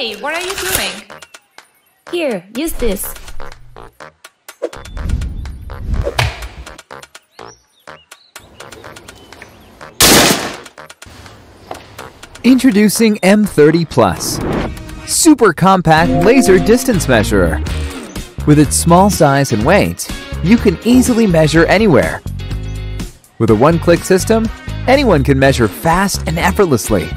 Hey, what are you doing? Here, use this. Introducing M30 Plus, super compact laser distance measurer. With its small size and weight, you can easily measure anywhere. With a one-click system, anyone can measure fast and effortlessly.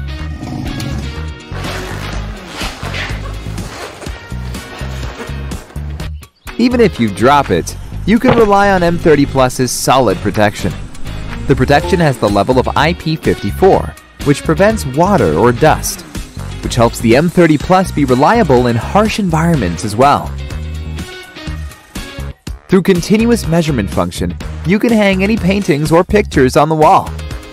Even if you drop it, you can rely on M30 Plus's solid protection. The protection has the level of IP54, which prevents water or dust, which helps the M30 Plus be reliable in harsh environments as well. Through continuous measurement function, you can hang any paintings or pictures on the wall.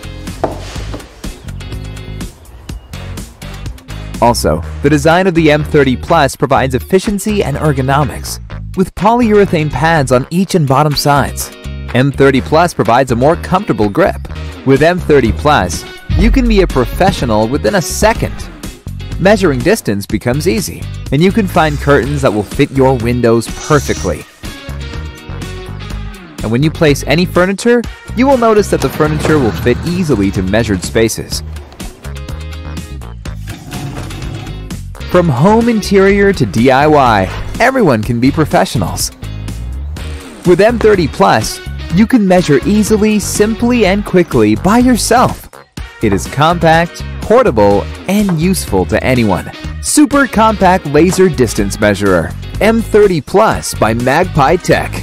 Also, the design of the M30 Plus provides efficiency and ergonomics, with polyurethane pads on each and bottom sides. M30 Plus provides a more comfortable grip. With M30 Plus, you can be a professional within a second. Measuring distance becomes easy, and you can find curtains that will fit your windows perfectly. And when you place any furniture, you will notice that the furniture will fit easily to measured spaces. From home interior to DIY, everyone can be professionals. With M30 Plus, you can measure easily, simply, and quickly by yourself. It is compact, portable, and useful to anyone. Super Compact Laser Distance Measurer, M30 Plus by Magpie Tech.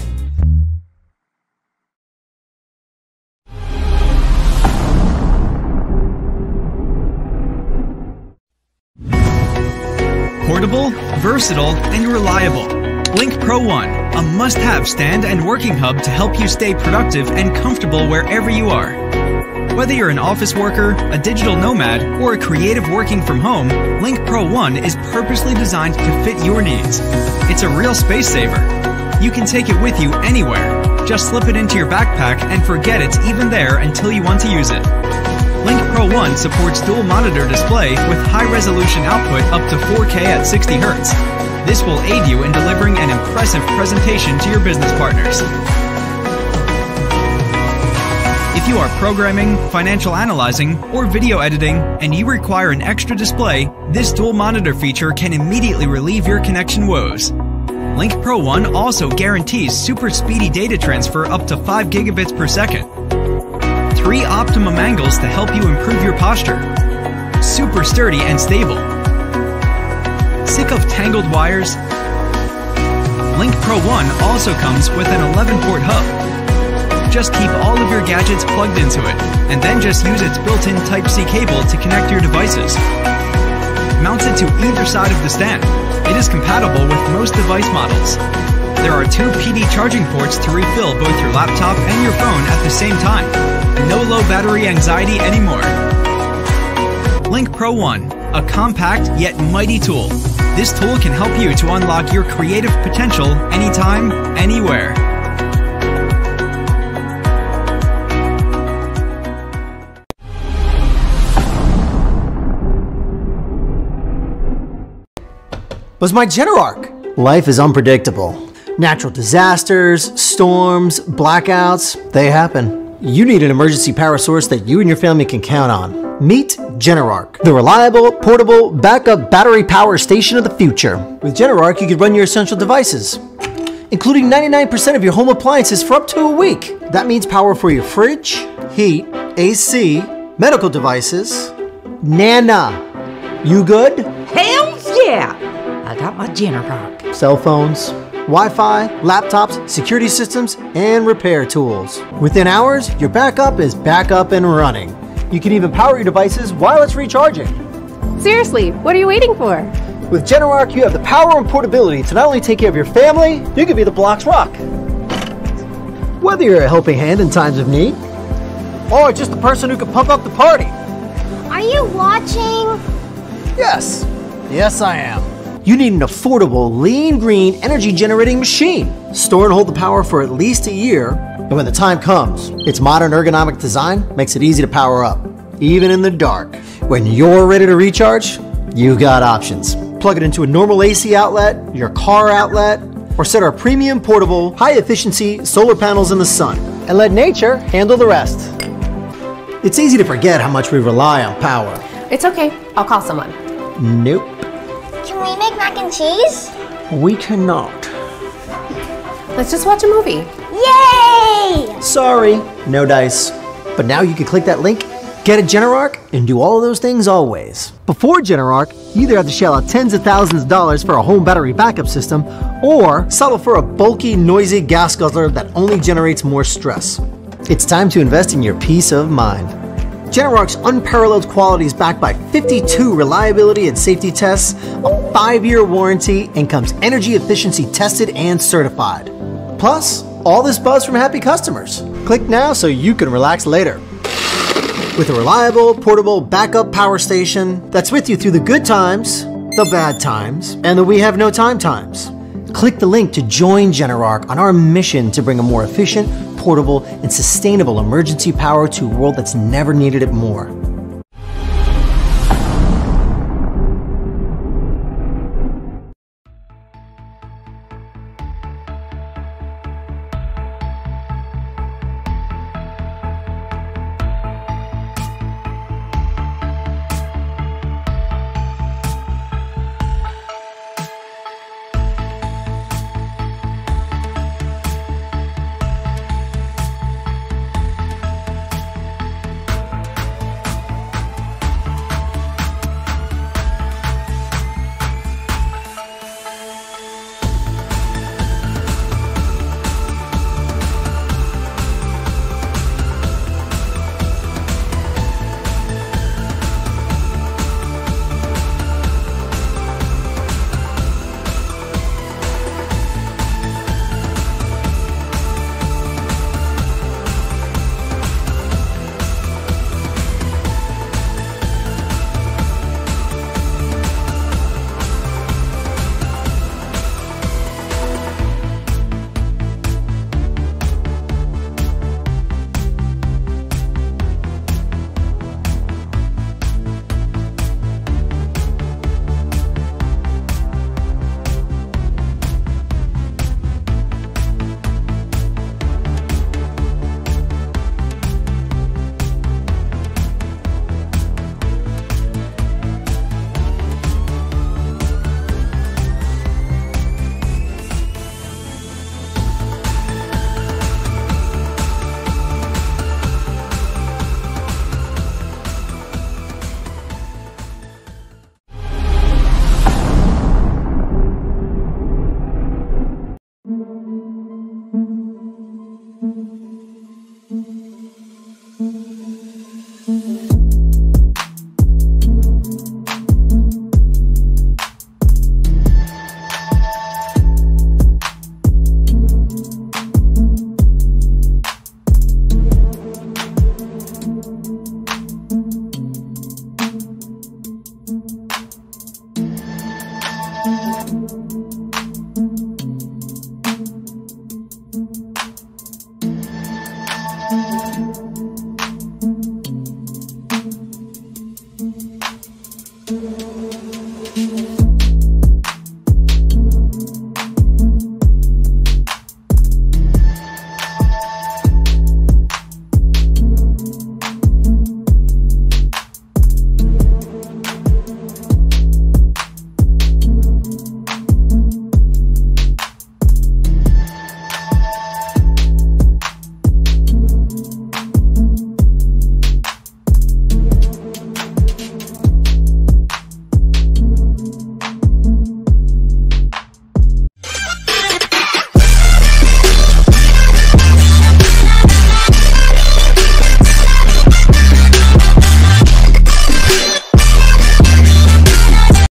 Portable, versatile, and reliable. Blink Pro One, a must-have stand and working hub to help you stay productive and comfortable wherever you are. Whether you're an office worker, a digital nomad, or a creative working from home, Blink Pro One is purposely designed to fit your needs. It's a real space saver. You can take it with you anywhere. Just slip it into your backpack and forget it's even there until you want to use it. Blink Pro One supports dual monitor display with high-resolution output up to 4K at 60 Hz. This will aid you in delivering an impressive presentation to your business partners. If you are programming, financial analyzing, or video editing, and you require an extra display, this dual monitor feature can immediately relieve your connection woes. Blink Pro One also guarantees super speedy data transfer up to 5 gigabits per second. 3 optimum angles to help you improve your posture. Super sturdy and stable. Sick of tangled wires? Blink Pro One also comes with an 11-port hub. Just keep all of your gadgets plugged into it, and then just use its built-in Type-C cable to connect your devices. Mounted to either side of the stand, it is compatible with most device models. There are 2 PD charging ports to refill both your laptop and your phone at the same time. No low battery anxiety anymore. Blink Pro One, a compact yet mighty tool. This tool can help you to unlock your creative potential anytime, anywhere. Was my Generac? Life is unpredictable. Natural disasters, storms, blackouts, they happen. You need an emergency power source that you and your family can count on. Meet Generac, the reliable, portable, backup battery power station of the future. With Generac, you can run your essential devices, including 99% of your home appliances for up to a week. That means power for your fridge, heat, AC, medical devices. Nana, you good? Hell yeah! I got my Generac. Cell phones, Wi-Fi, laptops, security systems, and repair tools. Within hours, your backup is back up and running. You can even power your devices while it's recharging. Seriously, what are you waiting for? With Generac, you have the power and portability to not only take care of your family, you can be the block's rock. Whether you're a helping hand in times of need, or just the person who can pump up the party. Are you watching? Yes. Yes, I am. You need an affordable, lean, green, energy-generating machine. Store and hold the power for at least a year, and when the time comes, its modern ergonomic design makes it easy to power up, even in the dark. When you're ready to recharge, you've got options. plug it into a normal AC outlet, your car outlet, or set our premium portable, high-efficiency solar panels in the sun, and let nature handle the rest. It's easy to forget how much we rely on power. It's okay. I'll call someone. Nope. Can we make mac and cheese? We cannot. Let's just watch a movie. Yay! Sorry, no dice. But now you can click that link, get a Generarc, and do all of those things always. Before Generarc, you either had to shell out tens of thousands of dollars for a home battery backup system, or settle for a bulky, noisy gas guzzler that only generates more stress. It's time to invest in your peace of mind. Generarc's unparalleled quality is backed by 52 reliability and safety tests, a 5-year warranty, and comes energy efficiency tested and certified. Plus, all this buzz from happy customers. Click now so you can relax later. With a reliable, portable backup power station that's with you through the good times, the bad times, and the we have no time times. Click the link to join Generarc on our mission to bring a more efficient, portable, and sustainable emergency power to a world that's never needed it more.